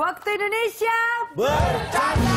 Waktu Indonesia Bercanda.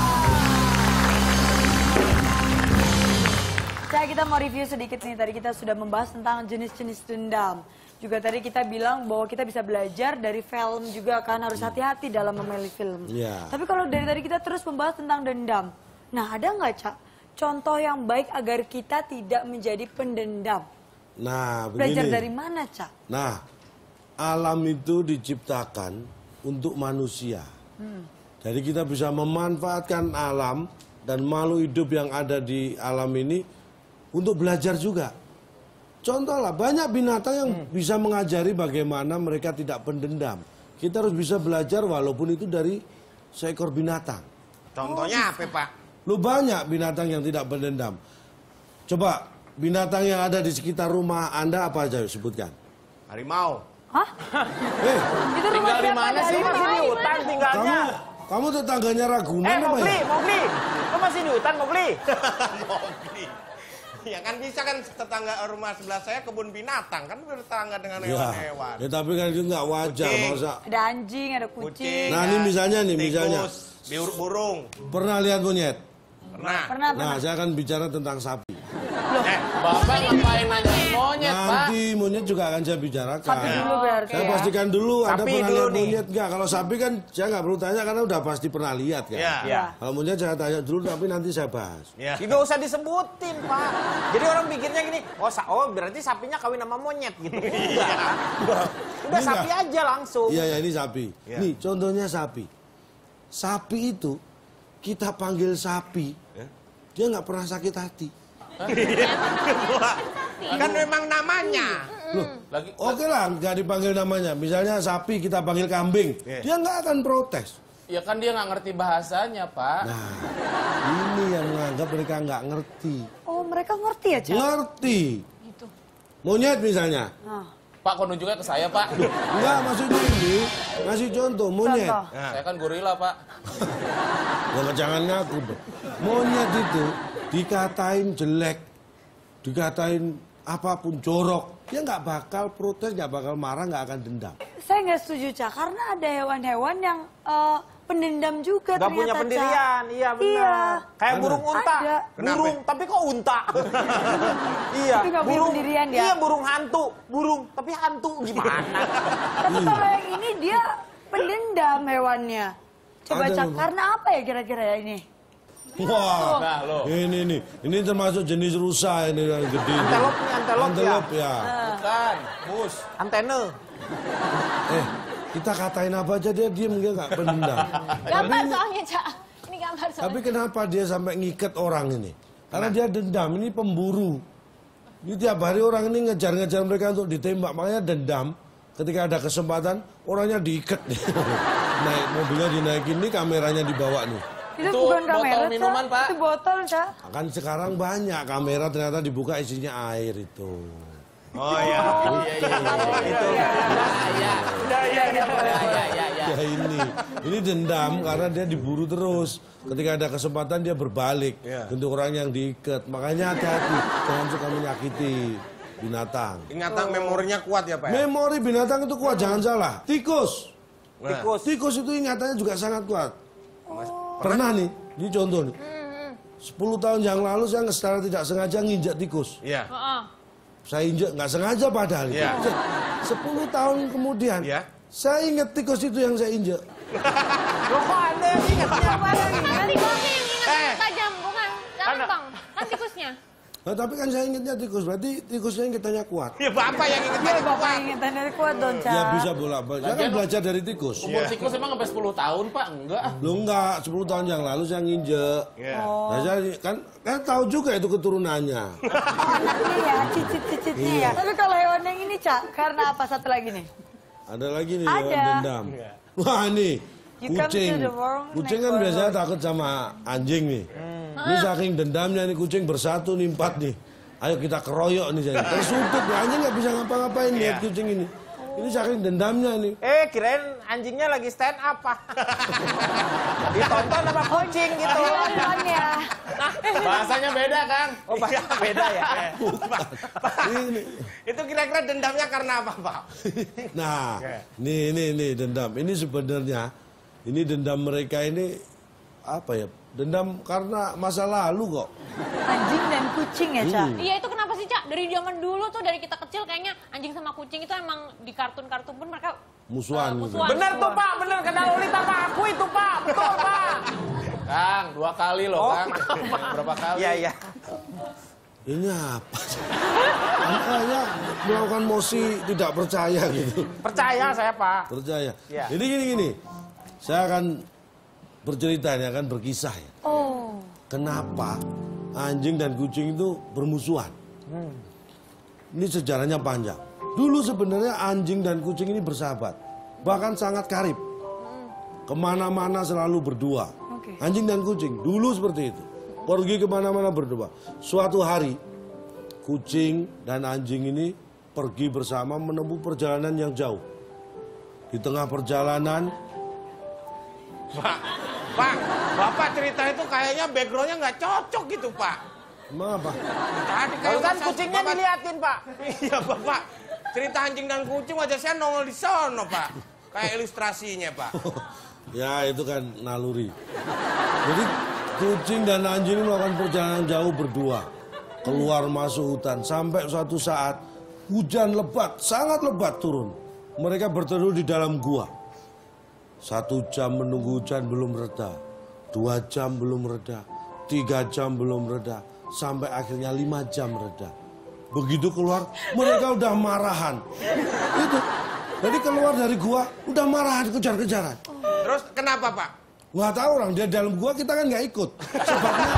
Kita mau review sedikit nih. Tadi kita sudah membahas tentang jenis-jenis dendam. Juga tadi kita bilang bahwa kita bisa belajar dari film juga kan, harus hati-hati dalam memilih film. Tapi kalau dari tadi kita terus membahas tentang dendam. Nah, ada nggak, Cak, contoh yang baik agar kita tidak menjadi pendendam? Nah, begini. Belajar dari mana, Cak? Nah, alam itu diciptakan untuk manusia. Jadi kita bisa memanfaatkan alam dan makhluk hidup yang ada di alam ini untuk belajar juga. Contohlah, banyak binatang yang bisa mengajari bagaimana mereka tidak pendendam. Kita harus bisa belajar walaupun itu dari seekor binatang. Contohnya apa, Pak? Lu banyak binatang yang tidak pendendam. Coba, binatang yang ada di sekitar rumah Anda apa aja sebutkan? Harimau. Hah? Itu rumah Tinggal di siapa? mana sih? Masih di hutan tinggalnya. Kamu tetangganya Ragunan apa Mowgli, ya? Mowgli. Lu masih di hutan, Mowgli? Mowgli. Ya kan bisa kan, tetangga rumah sebelah saya kebun binatang kan bertetangga dengan hewan-hewan. Ya tapi kan itu nggak wajar, masa. Ada anjing, ada kucing. Nah, ini misalnya nih, misalnya. Tikus, burung. Pernah lihat monyet? Pernah. Nah, saya akan bicara tentang sapi. Bapak ngapain nanya monyet, Pak? Nanti monyet juga akan saya bicarakan. Sapi dulu berarti Saya ya. pastikan dulu, Anda Sapi pernah dulu lihat nih. monyet nggak? Kalau sapi kan saya nggak perlu tanya karena udah pasti pernah lihat kan. Iya. Kalau monyet saya tanya dulu, tapi nanti saya bahas. Ya. Nggak usah disebutin, Pak. Jadi orang pikirnya gini, oh berarti sapinya kawin sama monyet gitu. Enggak. Udah Ini sapi enggak. aja langsung. Iya, ya ini sapi. Nih, contohnya sapi. Sapi itu, kita panggil sapi, dia nggak pernah sakit hati. Kan memang namanya. Loh, oke lah, nggak dipanggil namanya. Misalnya sapi kita panggil kambing, dia nggak akan protes. Ya kan dia nggak ngerti bahasanya, Pak. Nah, ini yang menganggap mereka nggak ngerti. Oh, mereka ngerti ya, Cak? Ngerti. Gitu. Monyet misalnya. Pak, kok nunjuknya ke saya, Pak? Enggak, maksudnya ini ngasih contoh, monyet. Contoh. Saya kan gorila, Pak. Ya jangan ngaku dong. Monyet itu dikatain jelek, dikatain apapun jorok, dia nggak bakal protes, nggak bakal marah, nggak akan dendam. Saya nggak setuju, Cak, karena ada hewan-hewan yang pendendam juga Nggak punya ternyata, pendirian, Cak. iya benar. Iya. Kayak Ada. burung unta. Ada. Burung, tapi kok unta? Iya, Tapi nggak punya pendirian dia. Iya, burung hantu. Burung, tapi hantu gimana? Tapi kalau yang ini dia pendendam hewannya. Coba, Ada, Cak, Bang. karena apa ya kira-kira ya ini? Wah, Nah, loh. ini termasuk jenis rusa ini yang gede. Antelop nih, antelop ya. Bukan, mus. Antene. Kita katain apa aja dia diem, dia nggak pendendam. Gambar soalnya, Cak. Ini gambar soalnya. Tapi kenapa dia sampai ngikat orang ini? Karena dia dendam, ini pemburu. Ini tiap hari orang ini ngejar-ngejar mereka untuk ditembak, makanya dendam. Ketika ada kesempatan, orangnya diikat. Naik mobilnya dinaikin, ini kameranya dibawa nih. Itu Itu bukan kamera, botol minuman, Cak. Pak. Itu botol, Cak. Kan sekarang banyak kamera ternyata dibuka isinya air itu. Oh iya. Ya ini dendam karena dia diburu terus. Ketika ada kesempatan dia berbalik untuk orang yang diikat. Makanya hati-hati, jangan suka menyakiti binatang. Ingatan memorinya kuat ya, Pak? Ya? Memori binatang itu kuat, jangan salah. Tikus. Tikus. Tikus itu ingatannya juga sangat kuat. Pernah nih, ini contoh nih. 10 tahun yang lalu saya secara tidak sengaja nginjak tikus. Iya. Saya injak nggak sengaja padahal. Iya. 10 tahun kemudian, Iya. saya ingat tikus itu yang saya injak. Loh kok ada yang ingatnya? Nanti bangnya yang ingat tajam, bukan? Jangan bang, kan tikusnya. Nah, tapi kan saya ingatnya tikus, berarti tikusnya ingatannya kuat. Ya Bapak yang ingatnya Iya, Bapak kuat. ingetan dari kuat dong, Cak. Ya bisa bolak-balik. Saya kan belajar dari tikus. Umur tikus emang sampai 10 tahun, Pak? Enggak. Lu enggak, 10 tahun yang lalu saya nginjek. Iya. Nah, saya kan tahu juga itu keturunannya. Iya, cicit-cicitnya ya. Tapi kalau hewan yang ini, Cak, karena apa satu lagi nih? Ada lagi nih Ada. hewan dendam. Wah ini You come kucing. to the world, Kucing make kan world. biasanya takut sama anjing nih. Ini saking dendamnya nih kucing bersatu nih 4 nih. Ayo kita keroyok nih jadi. Tersutut nih anjing nggak bisa ngapa-ngapain lihat kucing ini. Ini saking dendamnya nih. Kirain anjingnya lagi stand up, Pak. Ditonton sama kucing gitu. Hewannya. Bahasanya beda, Kang. Oh, beda ya? Ini. Itu kira-kira dendamnya karena apa, Pak? Nah, nih dendam. Ini sebenarnya Ini dendam mereka ini apa ya? Dendam karena masa lalu kok. Anjing dan kucing ya, Cak? Iya itu kenapa sih, Cak? Dari zaman dulu tuh, dari kita kecil kayaknya anjing sama kucing itu emang di kartun-kartun pun mereka Musuhan. Gitu. Bener tuh Pak, bener kata Lolita Pak, aku itu Pak, betul Pak. Kang, 2 kali loh, Kang. Berapa kali? Iya. Ini apa? Makanya melakukan mosi tidak percaya gitu. Percaya saya Pak. Percaya. Ya. Jadi gini. Saya akan bercerita, ini akan berkisah ya. Oh. Kenapa anjing dan kucing itu bermusuhan? Ini sejarahnya panjang. Dulu sebenarnya anjing dan kucing ini bersahabat. Bahkan sangat karib. Kemana-mana selalu berdua. Oke. Anjing dan kucing, dulu seperti itu. Pergi kemana-mana berdua. Suatu hari, kucing dan anjing ini pergi bersama menempuh perjalanan yang jauh. Di tengah perjalanan, Pak, Bapak cerita itu kayaknya backgroundnya nggak cocok gitu, Pak. emang apa? Tadi Kalau kan wajah kucingnya Bapak- diliatin Pak. Iya, Bapak. Cerita anjing dan kucing wajah saya nongol di sono, Pak. Kayak ilustrasinya, Pak. Ya itu kan naluri. Jadi kucing dan anjing ini melakukan perjalanan jauh berdua. Keluar masuk hutan. Sampai suatu saat hujan lebat, sangat lebat turun. Mereka berteduh di dalam gua. 1 jam menunggu hujan belum reda. 2 jam belum reda. 3 jam belum reda. Sampai akhirnya 5 jam reda. Begitu keluar, mereka udah marahan. Itu. Jadi keluar dari gua, udah marahan, kejar-kejaran. Terus kenapa, Pak? Nggak tahu orang, dia dalam gua kita kan nggak ikut. Sebabnya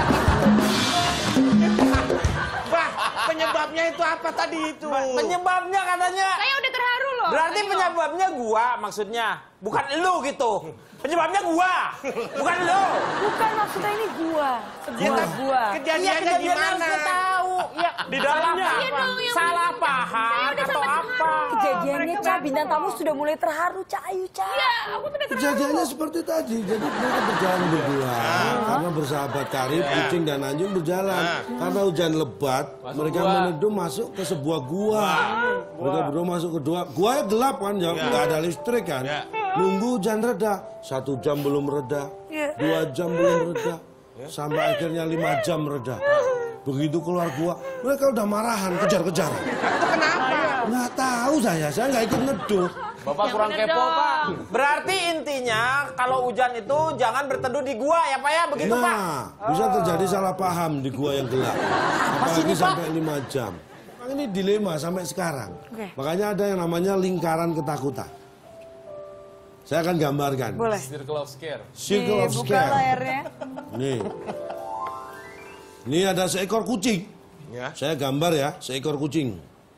Pak, penyebabnya itu apa tadi itu? Penyebabnya katanya. Saya udah terharu loh. Berarti Ayo. penyebabnya gua maksudnya. Bukan lu gitu. Penyebabnya gua. Bukan lu. Bukan maksudnya ini gua. Sebuah gua. Kejadiannya gimana? harus tahu. Ya, di dalamnya Iya dong, yang salah bener. paham Saya udah atau sampai apa. Kejadiannya, Cak, bintang tamu sudah mulai terharu, Cak. Ayo, Cak. Iya, aku tuh udah terharu. kejadiannya seperti tadi. Jadi mereka berjalan berdua. Karena bersahabat karib, kucing dan anjing berjalan. Karena hujan lebat, mereka meneduh masuk ke sebuah gua. Mereka berdua masuk ke gua gelap kan, nggak ada listrik kan. Nunggu hujan reda, 1 jam belum reda, 2 jam belum reda, sampai akhirnya 5 jam reda. Begitu keluar gua, mereka udah marahan, kejar-kejaran. Itu kenapa? Nggak tahu saya nggak ikut neduh. Bapak Yang kurang bener kepo, dong. Pak. Berarti intinya kalau hujan itu jangan berteduh di gua ya Pak ya, begitu Pak? Nah, bisa terjadi salah paham di gua yang gelap. Apalagi sampai 5 jam. Ini dilema sampai sekarang. Oke. Makanya ada yang namanya lingkaran ketakutan. Saya akan gambarkan. Boleh. Circle of Scare. Circle of Buka Scare. layarnya. Nih. Ini ada seekor kucing. Ya. Saya gambar ya, seekor kucing.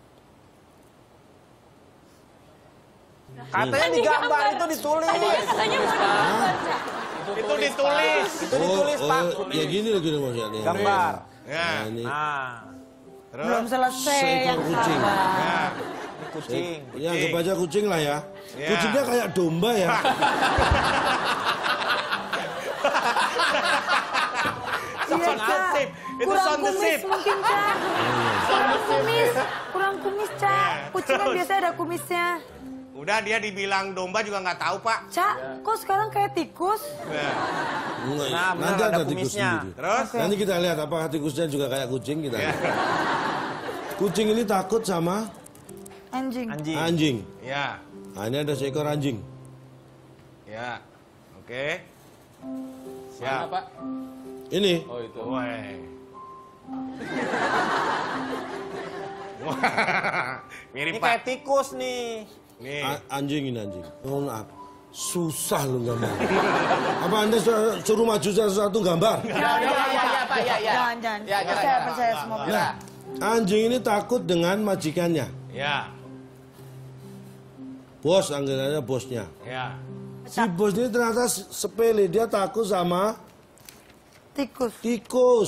Katanya di gambar itu ditulis. Katanya mau digambar, Cak. Itu ditulis. Itu ditulis Pak. Ya gini loh gini maksudnya. Gambar. Ya. Nah, ini Nah, Terus? Belum selesai Seekor yang kucing. sabar. Ya. ini kucing. ya anggap aja kucing lah ya. Ya. Kucingnya kayak domba ya. Iya, Cak. sip. Itu Kurang sound the kumis sip. mungkin, Cak. Kurang kumis, Cak. Kucing kan terus. biasanya ada kumisnya. Udah dia dibilang domba juga nggak tahu, Pak. Cak, kok sekarang kayak tikus? Ya. Enggak, Nah, benar, nanti ada ada tikus kumisnya. sendiri. Terus? Nanti kita lihat apakah tikusnya juga kayak kucing kita. lihat. Kucing ini takut sama Anjing. Anjing. anjing. Ya. Nah, ini ada seekor anjing. Ya. Oke. Mana, Siap. Pak? Ini Oh, itu. Woi. Mirip, Ini Pak. kayak tikus nih. Nih. anjing ini anjing. Mohon maaf. Susah lu gambar. Apa Anda suruh maju satu gambar? Ya, Pak, ya. Jangan. Ya, Percaya semua. Nah, anjing ini takut dengan majikannya. Ya. Bos, anggarannya bosnya. Ya. Si bos ini ternyata sepele, dia takut sama Tikus. tikus.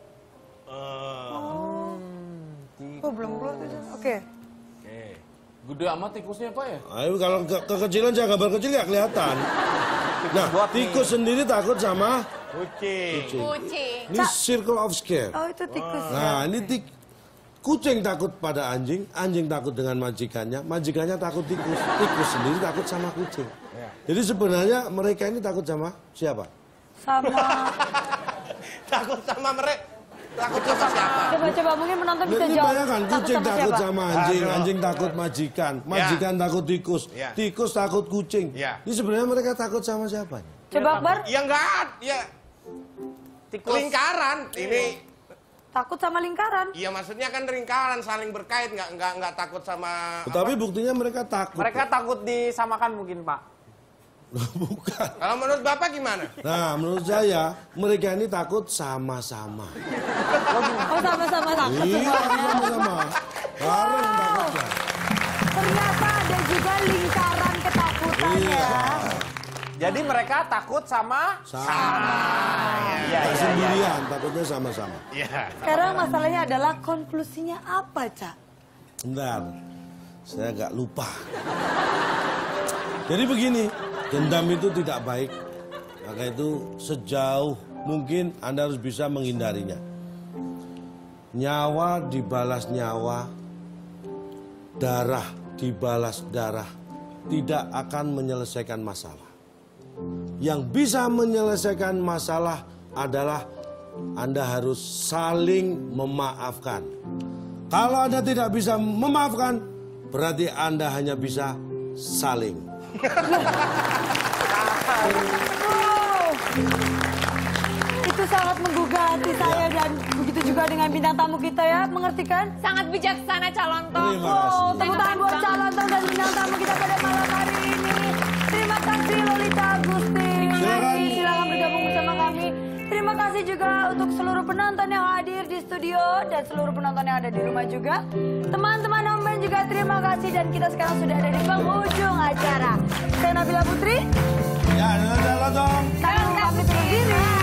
Oh, belum keluar tuh, Cak. Oke. Oke. Gede amat tikusnya, Pak ya? Ayo kalau kekecilan jangan gambar kecil ya kelihatan. Nah, tikus sendiri takut sama Kucing. Kucing. ini circle of scare. Oh, itu tikus. Nah, ini kucing takut pada anjing, anjing takut dengan majikannya takut tikus, tikus sendiri takut sama kucing. Jadi sebenarnya mereka ini takut sama siapa? Sama. Takut sama mereka. Takut sama siapa? Coba mungkin penonton bisa Ini jawab. bayangkan, kucing takut siapa? sama anjing, Aduh. anjing takut majikan, majikan takut tikus, Ya. tikus takut kucing. Ya. Ini sebenarnya mereka takut sama siapa? Coba Akbar, Ya enggak ada. Ya Tikus. lingkaran. Ini takut sama lingkaran. iya maksudnya kan lingkaran saling berkait, enggak takut sama Tapi buktinya mereka takut. Mereka takut disamakan mungkin, Pak. Bukan. Kalau menurut Bapak gimana? Nah, menurut saya mereka ini takut sama-sama. Oh sama-sama takut Iya, semuanya. sama-sama. Bareng takutnya. Ternyata ada juga lingkaran ketakutan Iya. ya. Jadi mereka takut sama Sama. Iya, Tak sendirian, takutnya sama-sama. Iya. Sekarang masalahnya adalah konklusinya apa, Cak? Bentar, saya agak lupa. Jadi begini, dendam itu tidak baik. Maka itu sejauh mungkin Anda harus bisa menghindarinya. Nyawa dibalas nyawa, darah dibalas darah, tidak akan menyelesaikan masalah. Yang bisa menyelesaikan masalah adalah Anda harus saling memaafkan. Kalau Anda tidak bisa memaafkan, berarti Anda hanya bisa saling. Itu sangat menggugah hati saya dan begitu juga dengan bintang tamu kita ya, mengerti kan? Sangat bijaksana calon Tom. Terima kasih. Oh, tepuk tangan buat calon tamu dan bintang tamu kita pada malam hari ini. Terima kasih Lolita Agusti. Silakan bergabung bersama kami. Terima kasih juga untuk seluruh penonton yang hadir di studio dan seluruh penonton yang ada di rumah juga. Teman-teman Homeben juga terima kasih dan kita sekarang sudah ada di penghujung acara. Saya Nabila Putri. Ya, dadah dong. Kami pamit undur diri.